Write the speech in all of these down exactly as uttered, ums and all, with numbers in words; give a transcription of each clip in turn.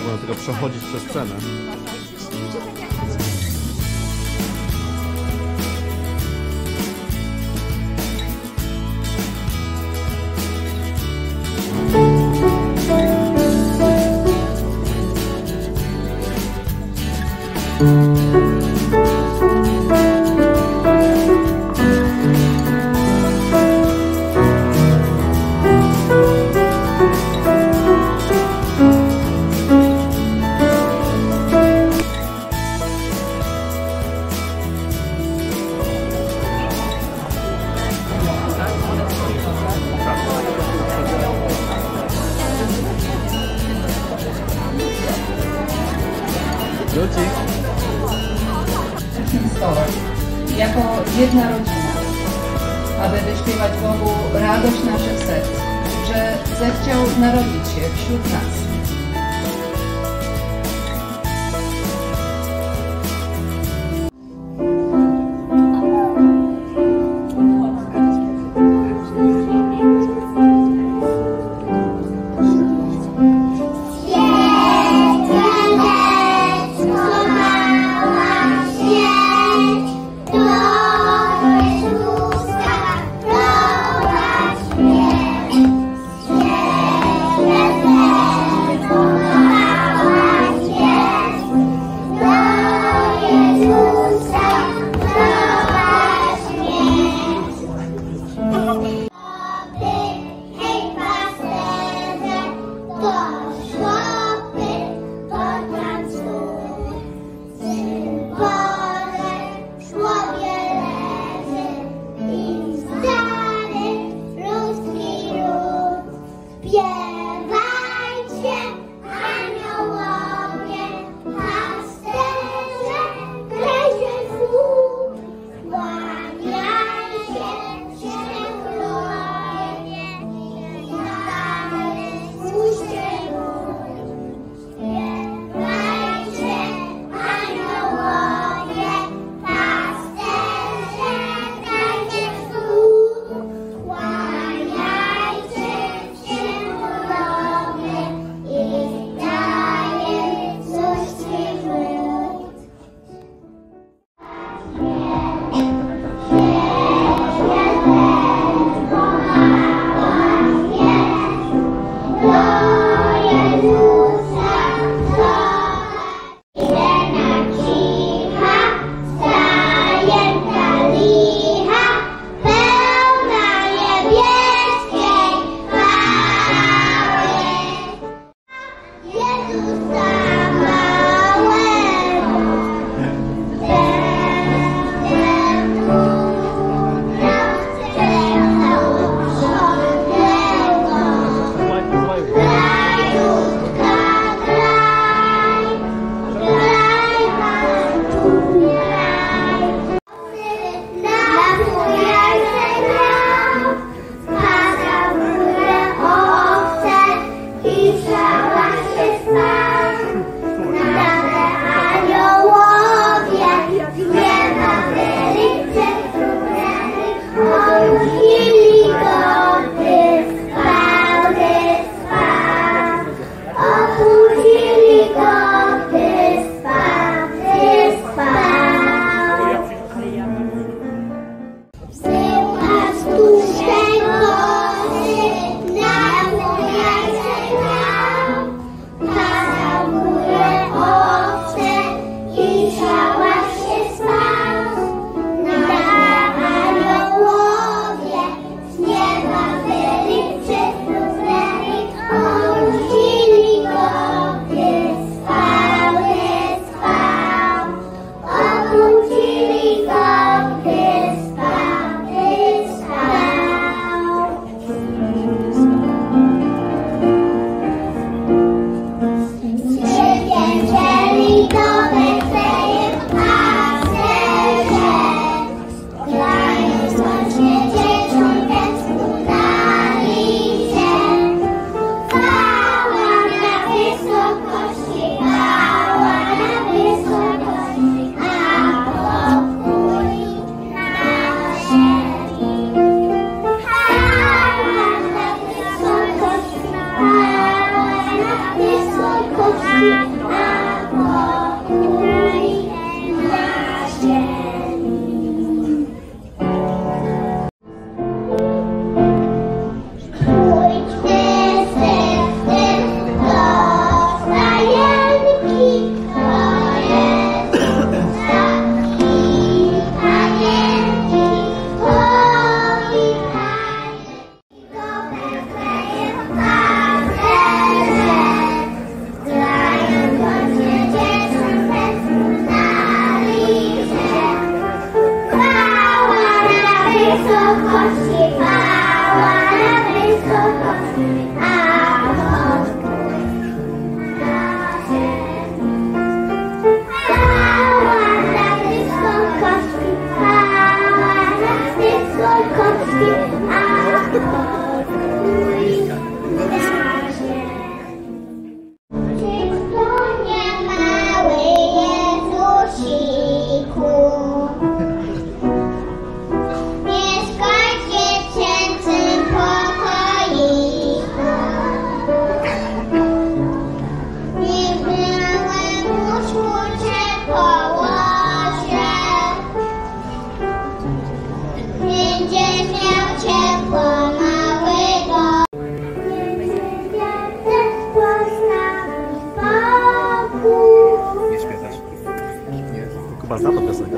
Można tylko przechodzić przez scenę. Stole, jako jedna rodzina, aby wyśpiewać Bogu radość naszych serc, że zechciał narodzić się wśród nas. Kłaniaj się, się królowi. Chyba zna to piosenkę.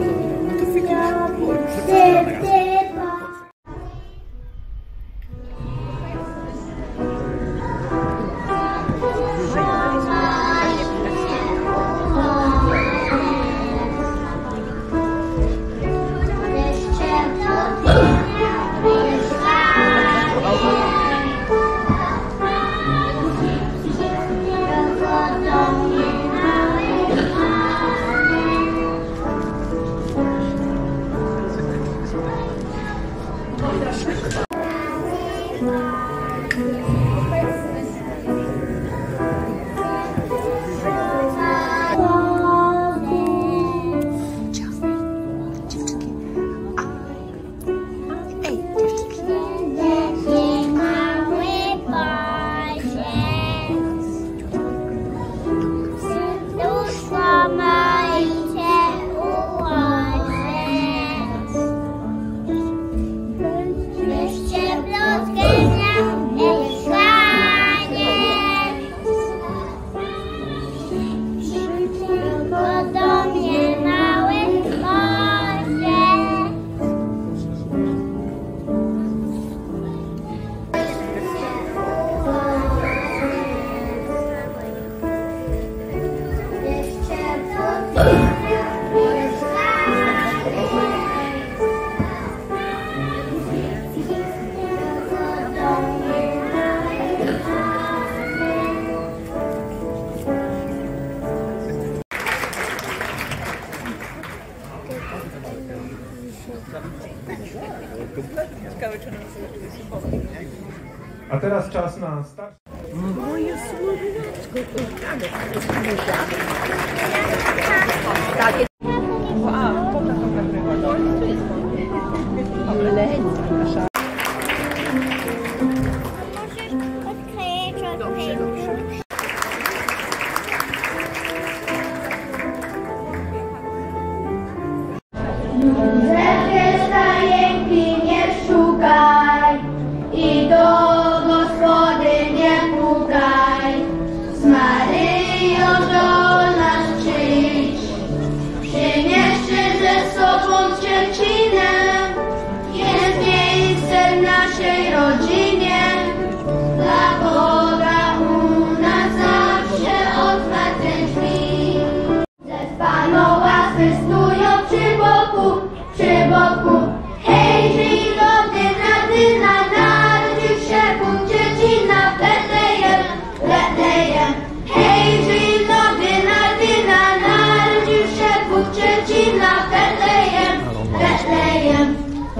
A teraz czas na start. Moje słoneczko, kochane. Takie. A, poka to nagrywa. No, to jest Leńska. Możesz odkleić, odkleić. Dobrze, dobrze. Lepiej stajenki nie szukaj i do Gospody nie pukaj. Z Maryją do nas przyjdź, przynieście ze sobą dziewczynę. Jest miejsce w naszej rodzinie, dla Boga u nas zawsze otwarte drzwi. Ze Panu łasy stoją przy boku, przy boku. Hej, żyjno, dyna, dyna, narodził się Bóg, dziecina w Betlejem, Betlejem. Hej, żyjno, dyna, dyna, narodził się Bóg, dziecina w Betlejem, Betlejem.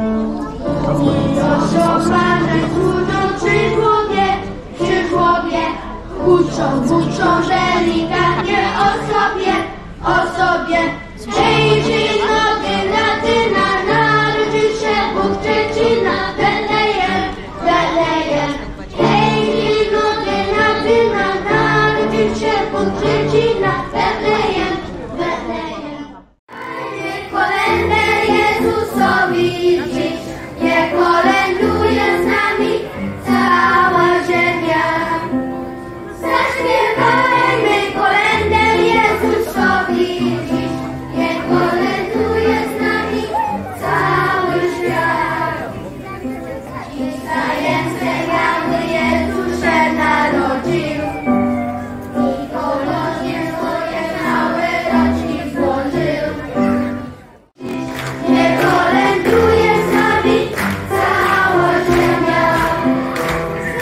Proszę, służą przy głowie, przy głowie. Uczą, uczą delikatnie o sobie, o sobie. Hej, żyjno, dyna, dyna, narodził się Bóg, dziecina w Betlejem, Betlejem. Hej, żyjno, dyna, dyna, narodził się Bóg, dziecina w Betlejem, Betlejem. Niech kolędę Jezusowi dziś, niech kolęduje z nami cała ziemia. Zaśpiewajmy kolędę Jezusowi dziś, niech kolęduje z nami cały świat. Dziś tajemnice biały Jezus się narodził i kolorośnie swoje małe rączki złożył. Niech kolęduje z nami cała ziemia.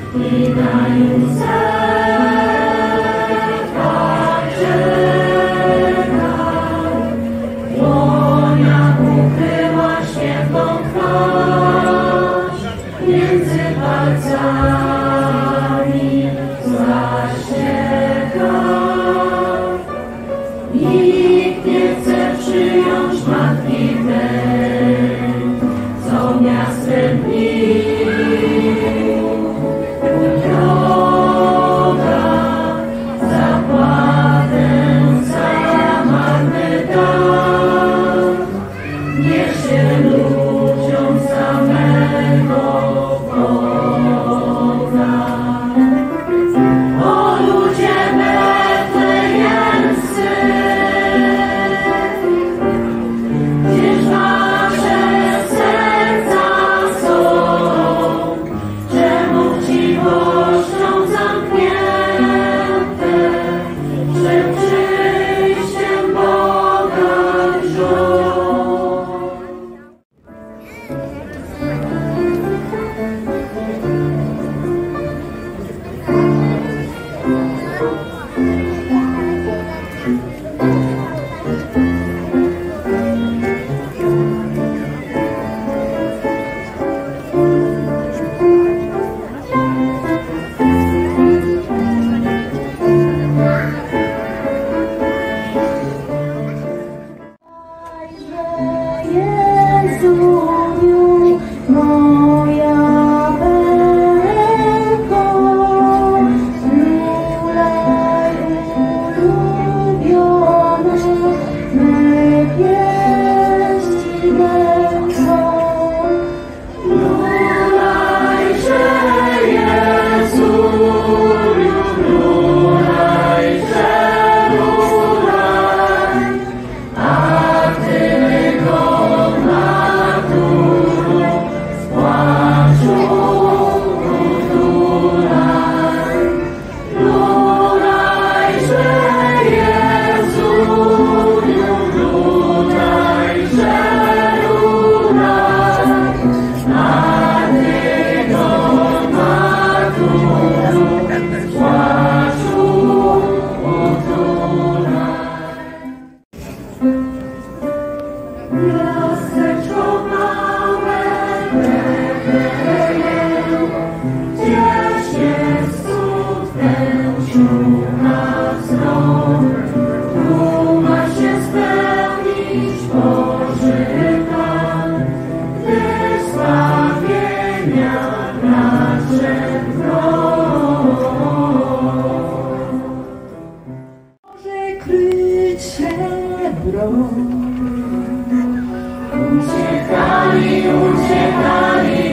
Uciekali, uciekali,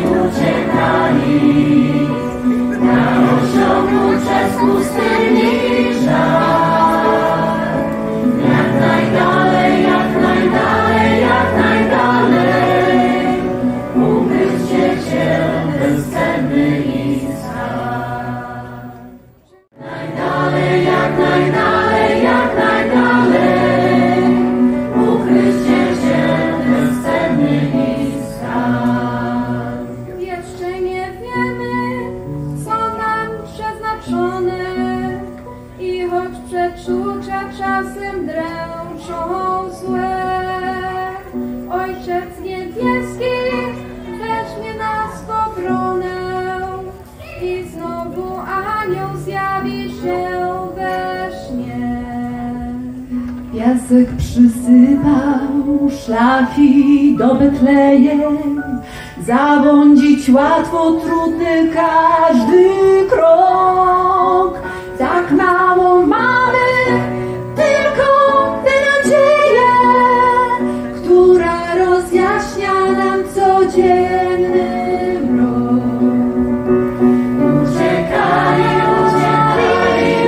uciekali na osiołku przez pustyni żal. Jak najdalej, jak najdalej, jak najdalej, ukryć Cię bezcenny Izrael. Najdalej, jak najdalej, jak najdalej, ukryć Cię bezcenny Izrael. Jeszcze nie wiemy, co nam przeznaczone, i choć przeczucia czasem dręczą złe, Ojciec Niebieski weźmie nas w obronę i znowu anioł zjawi się we śnie. Piasek przysypał szlaki do Betlejem, zabłądzić łatwo, trudny każdy krok. Tak mało mamy, tylko tę nadzieję, która rozjaśnia nam codzienny mrok. Uciekali, uciekali,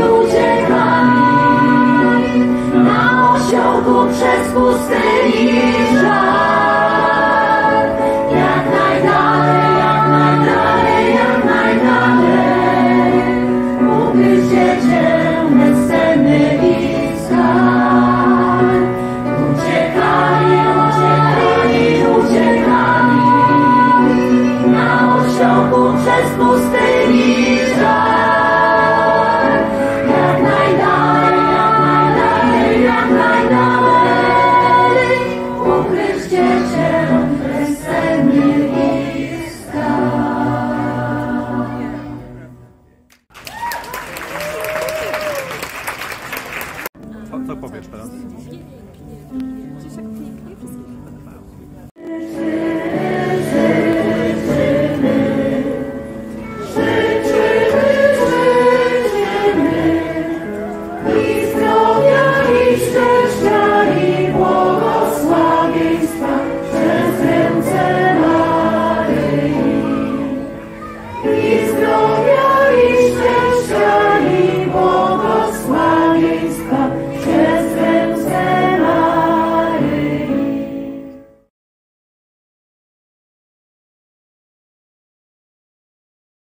uciekali na osiołku przez pustyni żal.